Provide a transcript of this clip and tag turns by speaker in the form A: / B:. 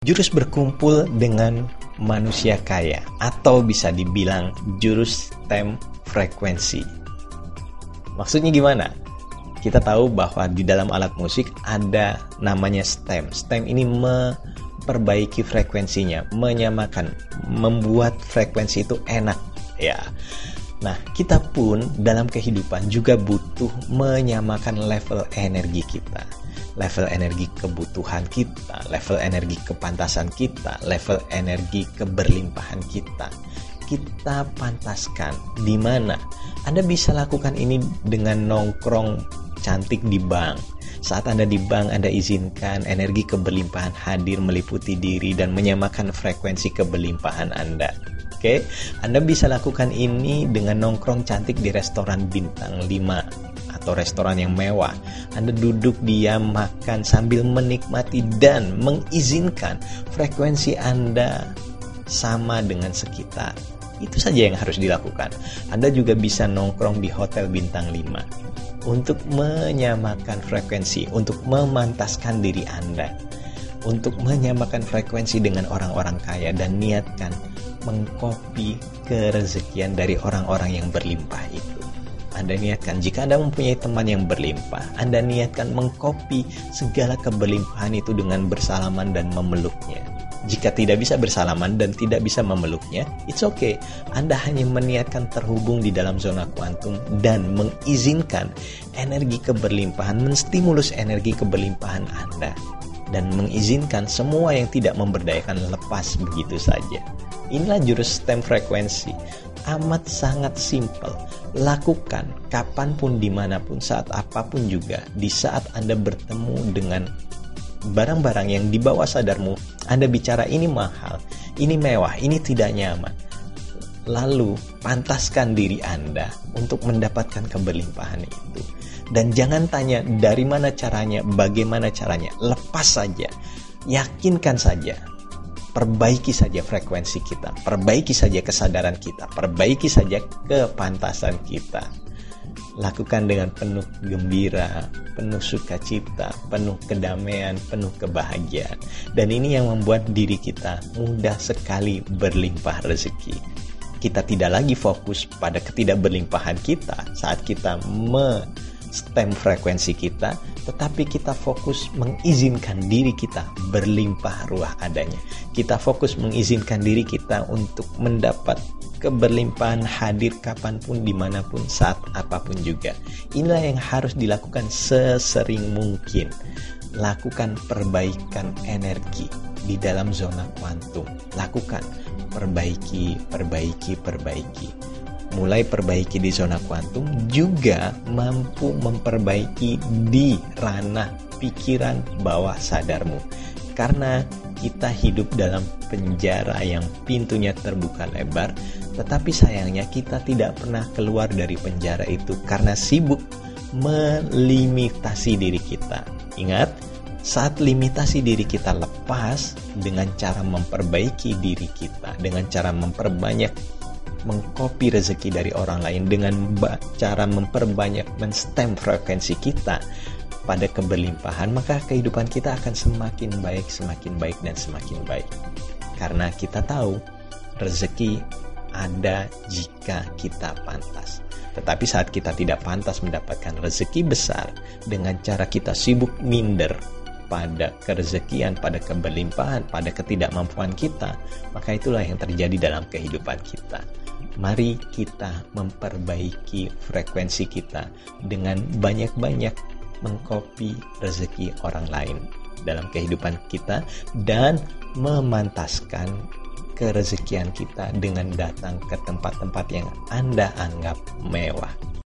A: Jurus berkumpul dengan manusia kaya, atau bisa dibilang jurus stem frekuensi. Maksudnya gimana? Kita tahu bahwa di dalam alat musik ada namanya stem. Stem ini memperbaiki frekuensinya, menyamakan, membuat frekuensi itu enak, ya. Nah, kita pun dalam kehidupan juga butuh menyamakan level energi kita. Level energi kebutuhan kita, level energi kepantasan kita, level energi keberlimpahan kita. Kita pantaskan di mana. Anda bisa lakukan ini dengan nongkrong cantik di bank. Saat Anda di bank, Anda izinkan energi keberlimpahan hadir meliputi diri dan menyamakan frekuensi keberlimpahan Anda. Oke, Anda bisa lakukan ini dengan nongkrong cantik di restoran bintang 5 atau restoran yang mewah. Anda duduk diam, makan sambil menikmati dan mengizinkan frekuensi Anda sama dengan sekitar. Itu saja yang harus dilakukan. Anda juga bisa nongkrong di hotel bintang 5 untuk menyamakan frekuensi, untuk memantaskan diri Anda, untuk menyamakan frekuensi dengan orang-orang kaya, dan niatkan mengkopi kerezekian dari orang-orang yang berlimpah itu. Anda niatkan, jika Anda mempunyai teman yang berlimpah, Anda niatkan mengkopi segala keberlimpahan itu dengan bersalaman dan memeluknya. Jika tidak bisa bersalaman dan tidak bisa memeluknya, it's okay. Anda hanya meniatkan terhubung di dalam zona kuantum dan mengizinkan energi keberlimpahan, menstimulus energi keberlimpahan Anda, dan mengizinkan semua yang tidak memberdayakan lepas begitu saja. Inilah jurus stem frekuensi. Amat sangat simpel. Lakukan kapanpun, dimanapun, saat apapun juga. Di saat Anda bertemu dengan barang-barang yang di bawah sadarmu, Anda bicara ini mahal, ini mewah, ini tidak nyaman. Lalu pantaskan diri Anda untuk mendapatkan keberlimpahan itu. Dan jangan tanya dari mana caranya, bagaimana caranya. Lepas saja. Yakinkan saja. Perbaiki saja frekuensi kita, perbaiki saja kesadaran kita, perbaiki saja kepantasan kita. Lakukan dengan penuh gembira, penuh sukacita, penuh kedamaian, penuh kebahagiaan. Dan ini yang membuat diri kita mudah sekali berlimpah rezeki. Kita tidak lagi fokus pada ketidakberlimpahan kita saat kita stem frekuensi kita, tetapi kita fokus mengizinkan diri kita berlimpah ruah adanya. Kita fokus mengizinkan diri kita untuk mendapat keberlimpahan hadir kapanpun, dimanapun, saat apapun juga. Inilah yang harus dilakukan sesering mungkin. Lakukan perbaikan energi di dalam zona kuantum. Lakukan perbaiki. Mulai perbaiki di zona kuantum, juga mampu memperbaiki di ranah pikiran bawah sadarmu. Karena kita hidup dalam penjara yang pintunya terbuka lebar, tetapi sayangnya kita tidak pernah keluar dari penjara itu karena sibuk melimitasi diri kita. Ingat, saat limitasi diri kita lepas dengan cara memperbaiki diri kita, dengan cara mengkopi rezeki dari orang lain, dengan cara memperbanyak, menstem frekuensi kita pada keberlimpahan, maka kehidupan kita akan semakin baik, dan semakin baik. Karena kita tahu rezeki ada jika kita pantas. Tetapi saat kita tidak pantas mendapatkan rezeki besar, dengan cara kita sibuk minder pada kerezekian, pada keberlimpahan, pada ketidakmampuan kita, maka itulah yang terjadi dalam kehidupan kita. Mari kita memperbaiki frekuensi kita dengan banyak-banyak mengkopi rezeki orang lain dalam kehidupan kita, dan memantaskan kerezekian kita dengan datang ke tempat-tempat yang Anda anggap mewah.